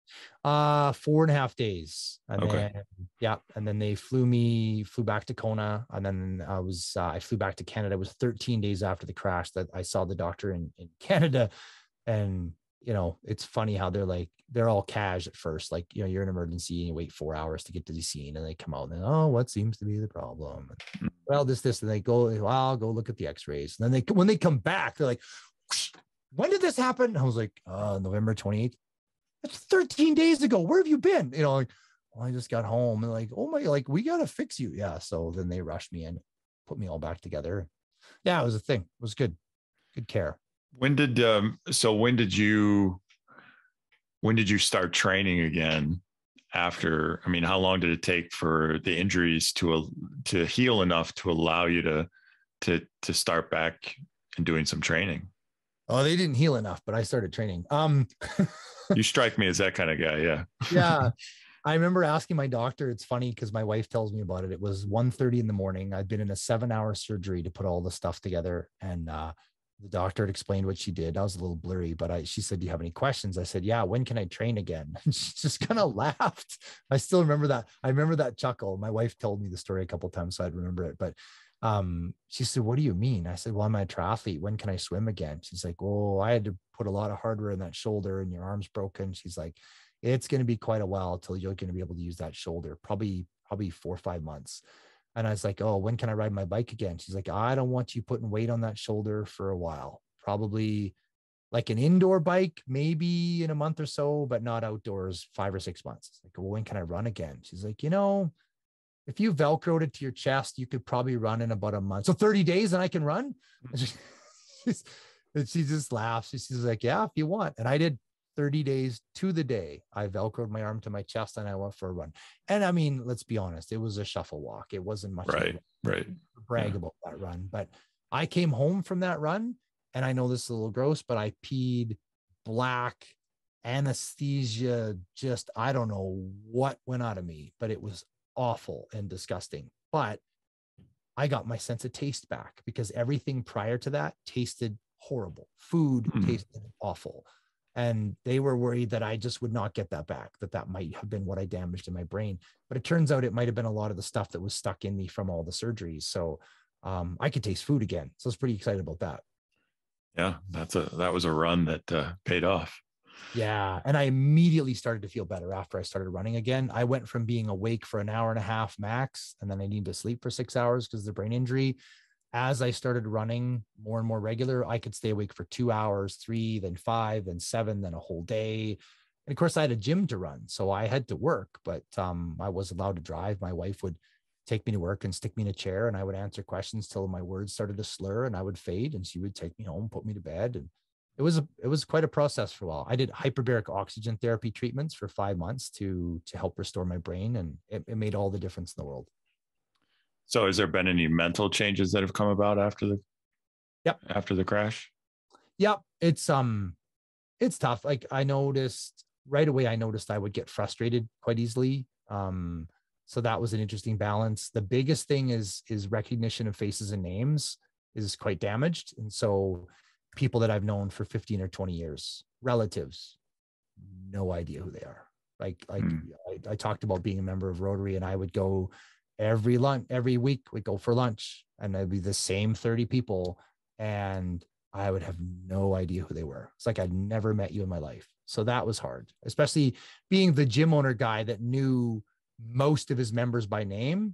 Uh, four and a half days. And okay. Then, yeah, and then they flew me, flew back to Kona, and then I was, uh, I flew back to Canada. It was thirteen days after the crash that I saw the doctor in in Canada, and you know, it's funny how they're like, they're all cash at first. Like, you know, you're in an emergency and you wait four hours to get to the scene, and they come out and they, oh, what seems to be the problem? And, well, this, this, and they go, well, I'll go look at the x-rays. And then they, when they come back, they're like, when did this happen? And I was like, uh, November twenty-eighth. That's thirteen days ago. Where have you been? You know, like, well, I just got home. And like, oh my, like, we got to fix you. Yeah. So then they rushed me in, put me all back together. Yeah, it was a thing. It was good. Good care. When did, um, so when did you, when did you start training again after, I mean, how long did it take for the injuries to, uh, to heal enough to allow you to, to, to start back and doing some training? Oh, they didn't heal enough, but I started training. Um, You strike me as that kind of guy. Yeah. yeah. I remember asking my doctor, it's funny because my wife tells me about it. It was one thirty in the morning. I'd been in a seven hour surgery to put all the stuff together. And uh, the doctor had explained what she did. I was a little blurry, but I, she said, do you have any questions? I said, yeah, when can I train again? And she just kind of laughed. I still remember that. I remember that chuckle. My wife told me the story a couple of times, so I'd remember it. But um, she said, what do you mean? I said, well, I'm a triathlete. When can I swim again? She's like, oh, I had to put a lot of hardware in that shoulder and your arm's broken. She's like, it's going to be quite a while till you're going to be able to use that shoulder, probably, probably four or five months. And I was like, oh, when can I ride my bike again? She's like, I don't want you putting weight on that shoulder for a while, probably like an indoor bike, maybe in a month or so, but not outdoors, five or six months. It's like, well, when can I run again? She's like, you know, if you Velcroed it to your chest, you could probably run in about a month. So thirty days and I can run. And she, and she just laughs. She's like, yeah, if you want. And I did thirty days to the day. I Velcroed my arm to my chest and I went for a run. And I mean, let's be honest, it was a shuffle walk. It wasn't much. Right. Right. Brag yeah. about that run. But I came home from that run, and I know this is a little gross, but I peed black, anesthesia, just, I don't know what went out of me, but it was awful and disgusting. But I got my sense of taste back because everything prior to that tasted horrible. Food mm. tasted awful. And they were worried that I just would not get that back, that that might have been what I damaged in my brain. But it turns out it might have been a lot of the stuff that was stuck in me from all the surgeries. So um, I could taste food again. So I was pretty excited about that. Yeah, that's a, that was a run that uh, paid off. Yeah. And I immediately started to feel better after I started running again. I went from being awake for an hour and a half max, and then I needed to sleep for six hours because of the brain injury. As I started running more and more regular, I could stay awake for two hours, three, then five, then seven, then a whole day. And of course I had a gym to run, so I had to work, but um, I was allowed to drive. My wife would take me to work and stick me in a chair, and I would answer questions till my words started to slur and I would fade, and she would take me home, put me to bed. And it was a, it was quite a process for a while. I did hyperbaric oxygen therapy treatments for five months to, to help restore my brain. And it, it made all the difference in the world. So has there been any mental changes that have come about after the, yep. after the crash? Yep. It's, um, it's tough. Like I noticed right away, I noticed I would get frustrated quite easily. Um, so that was an interesting balance. The biggest thing is, is recognition of faces and names is quite damaged. And so people that I've known for fifteen or twenty years, relatives, no idea who they are. Like, like mm. I, I talked about being a member of Rotary, and I would go every lunch, every week we'd go for lunch, and it'd be the same thirty people. And I would have no idea who they were. It's like, I'd never met you in my life. So that was hard, especially being the gym owner guy that knew most of his members by name.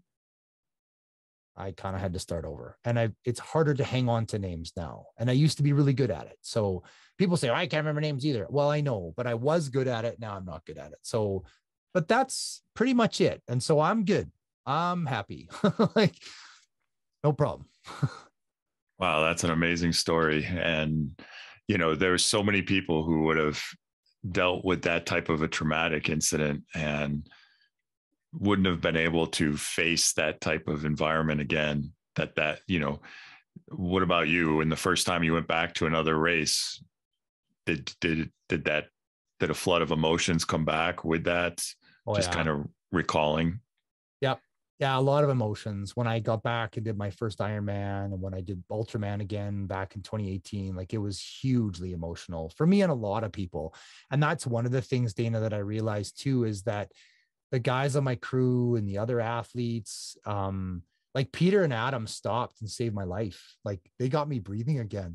I kind of had to start over, and I, it's harder to hang on to names now. And I used to be really good at it. So people say, oh, I can't remember names either. Well, I know, but I was good at it. Now I'm not good at it. So, but that's pretty much it. And so I'm good. I'm happy. Like, no problem. Wow. That's an amazing story. And, you know, there's so many people who would have dealt with that type of a traumatic incident and wouldn't have been able to face that type of environment again. That, that, you know, what about you? And the first time you went back to another race, did, did, did that, did a flood of emotions come back with that? Oh, Just yeah. kind of recalling. Yep. Yeah. A lot of emotions. When I got back and did my first Ironman, and when I did Ultraman again back in twenty eighteen, like it was hugely emotional for me and a lot of people. And that's one of the things, Dana, that I realized too, is that the guys on my crew and the other athletes, um, like Peter and Adam stopped and saved my life. Like they got me breathing again.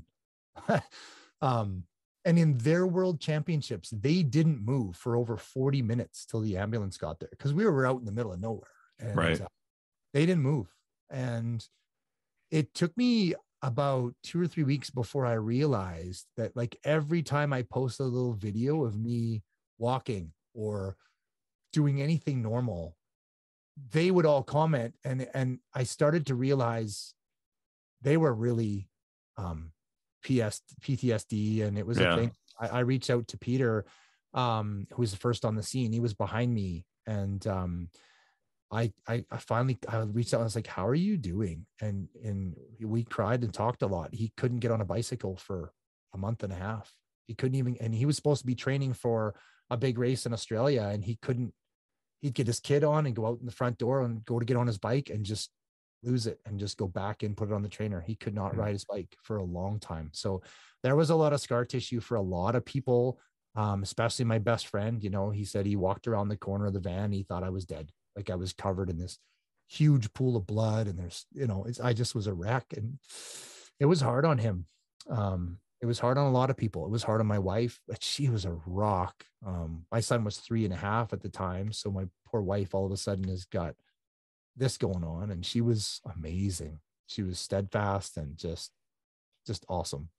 um, and in their world championships, they didn't move for over forty minutes till the ambulance got there, because we were out in the middle of nowhere. And right. uh, they didn't move. And it took me about two or three weeks before I realized that, like, every time I post a little video of me walking or doing anything normal, they would all comment. And, and I started to realize they were really um, P S, P T S D. And it was yeah. a thing. I, I reached out to Peter, um, who was the first on the scene. He was behind me. And um, I, I, I finally, I reached out and I was like, how are you doing? And, and we cried and talked a lot. He couldn't get on a bicycle for a month and a half. He couldn't even, and he was supposed to be training for a big race in Australia, and he couldn't. He'd get his kid on and go out in the front door and go to get on his bike and just lose it and just go back and put it on the trainer. He could not ride his bike for a long time. So there was a lot of scar tissue for a lot of people, um, especially my best friend. You know, he said he walked around the corner of the van. He thought I was dead. Like I was covered in this huge pool of blood. And there's, you know, it's, I just was a wreck, and it was hard on him. Um, it was hard on a lot of people. It was hard on my wife, but she was a rock. Um, my son was three and a half at the time. So my poor wife all of a sudden has got this going on, and she was amazing. She was steadfast and just, just awesome.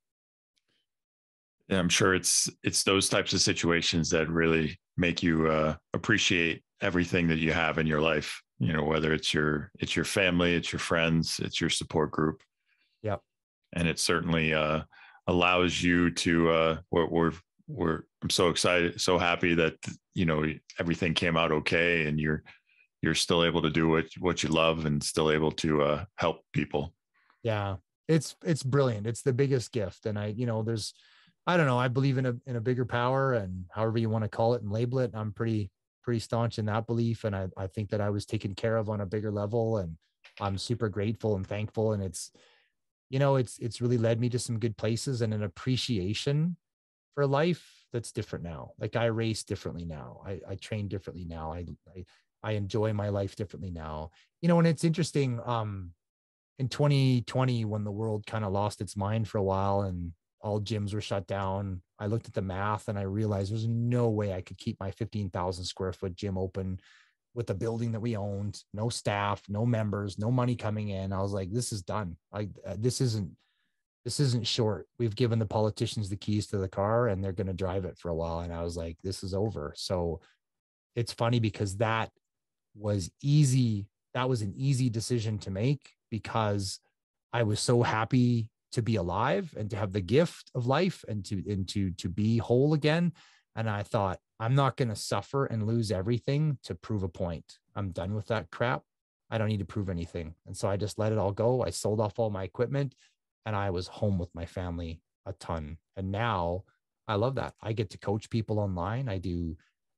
Yeah, I'm sure it's, it's those types of situations that really make you uh, appreciate everything that you have in your life, you know, whether it's your, it's your family, it's your friends, it's your support group. Yeah. And it certainly uh, allows you to, uh, we're, we're, we're, I'm so excited, so happy that, you know, everything came out okay, and you're, you're still able to do what, what you love and still able to uh, help people. Yeah, it's, it's brilliant. It's the biggest gift. And I, you know, there's, I don't know, I believe in a, in a bigger power, and however you want to call it and label it. I'm pretty, pretty staunch in that belief. And I, I think that I was taken care of on a bigger level, and I'm super grateful and thankful. And it's, you know, it's, it's really led me to some good places and an appreciation for life that's different now. Like I race differently now. I, I train differently now. I, I, I enjoy my life differently now, you know, and it's interesting. Um, in twenty twenty, when the world kind of lost its mind for a while and all gyms were shut down, I looked at the math and I realized there's no way I could keep my fifteen thousand square foot gym open with the building that we owned, no staff, no members, no money coming in. I was like, this is done. I, uh, this isn't, this isn't short. We've given the politicians the keys to the car and they're going to drive it for a while. And I was like, this is over. So it's funny because that was easy. That was an easy decision to make because I was so happy to be alive and to have the gift of life and to, and to, to be whole again. And I thought, I'm not going to suffer and lose everything to prove a point. I'm done with that crap. I don't need to prove anything. And so I just let it all go. I sold off all my equipment and I was home with my family a ton. And now I love that. I get to coach people online. I do,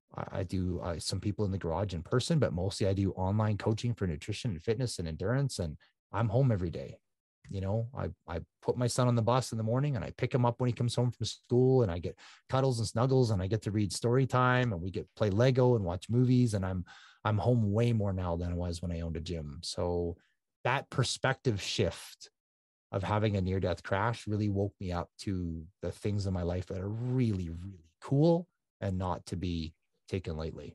I do uh, some people in the garage in person, but mostly I do online coaching for nutrition and fitness and endurance. And I'm home every day. You know, I, I put my son on the bus in the morning and I pick him up when he comes home from school, and I get cuddles and snuggles, and I get to read story time, and we get play Lego and watch movies. And I'm, I'm home way more now than I was when I owned a gym. So that perspective shift of having a near-death crash really woke me up to the things in my life that are really, really cool and not to be taken lightly.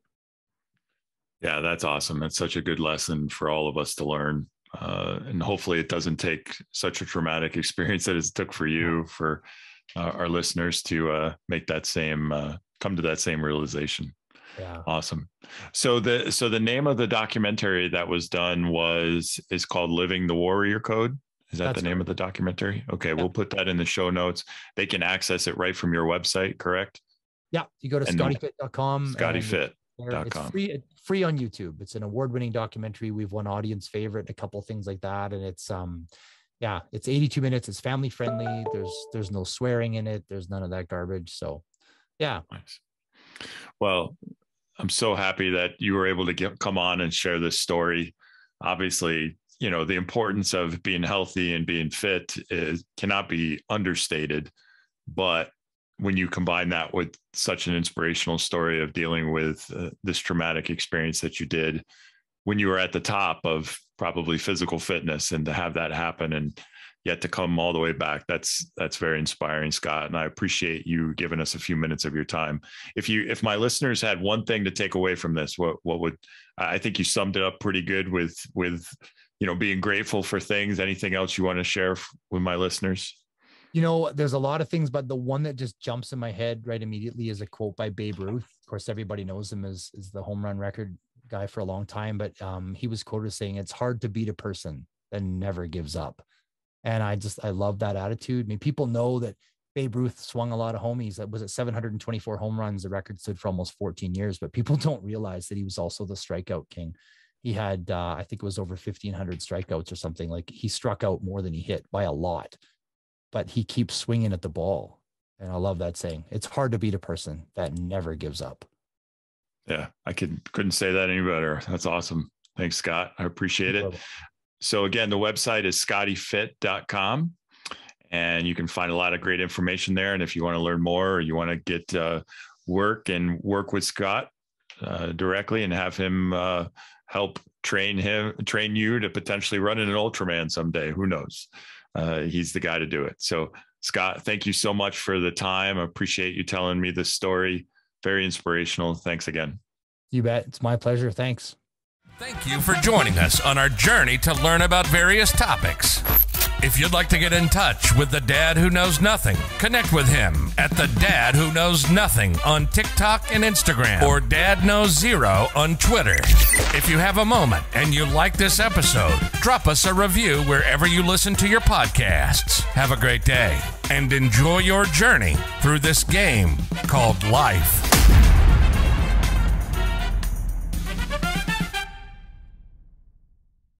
Yeah, that's awesome. That's such a good lesson for all of us to learn. Uh, and hopefully it doesn't take such a traumatic experience that it took for you, for uh, our listeners to uh, make that same, uh, come to that same realization. Yeah. Awesome. So the, so the name of the documentary that was done was, is called Living the Warrior Code. Is that That's the name right. of the documentary? Okay. Yeah. We'll put that in the show notes. They can access it right from your website, correct? Yeah. You go to scotty fit dot com. scotty fit dot com. It's free, it's free on YouTube. It's an award-winning documentary. We've won audience favorite, a couple of things like that. And it's, um, yeah, it's eighty-two minutes. It's family friendly. There's, there's no swearing in it. There's none of that garbage. So yeah. Nice. Well, I'm so happy that you were able to get, come on and share this story. Obviously, you know, the importance of being healthy and being fit is cannot be understated, but when you combine that with such an inspirational story of dealing with uh, this traumatic experience that you did when you were at the top of probably physical fitness, and to have that happen and yet to come all the way back, that's, that's very inspiring, Scott. And I appreciate you giving us a few minutes of your time. If you, if my listeners had one thing to take away from this, what, what would, I think you summed it up pretty good with, with, you know, being grateful for things. Anything else you want to share with my listeners? You know, there's a lot of things, but the one that just jumps in my head right immediately is a quote by Babe Ruth. Of course, everybody knows him as, as the home run record guy for a long time, but um, he was quoted saying, it's hard to beat a person that never gives up. And I just, I love that attitude. I mean, people know that Babe Ruth swung a lot of homies. That was at seven hundred twenty-four home runs. The record stood for almost fourteen years, but people don't realize that he was also the strikeout king. He had, uh, I think it was over fifteen hundred strikeouts or something. Like, he struck out more than he hit by a lot, but he keeps swinging at the ball. And I love that saying. It's hard to beat a person that never gives up. Yeah, I could, couldn't say that any better. That's awesome. Thanks, Scott. I appreciate it. So again, the website is scotty fit dot com, and you can find a lot of great information there. And if you want to learn more, or you want to get uh, work and work with Scott uh, directly and have him uh, help train him, train you to potentially run in an Ultraman someday, who knows? Uh, he's the guy to do it. So Scott, thank you so much for the time. I appreciate you telling me this story. Very inspirational. Thanks again. You bet. It's my pleasure. Thanks. Thank you for joining us on our journey to learn about various topics. If you'd like to get in touch with the Dad Who Knows Nothing, connect with him at the Dad Who Knows Nothing on TikTok and Instagram, or Dad Knows Zero on Twitter. If you have a moment and you like this episode, drop us a review wherever you listen to your podcasts. Have a great day and enjoy your journey through this game called life.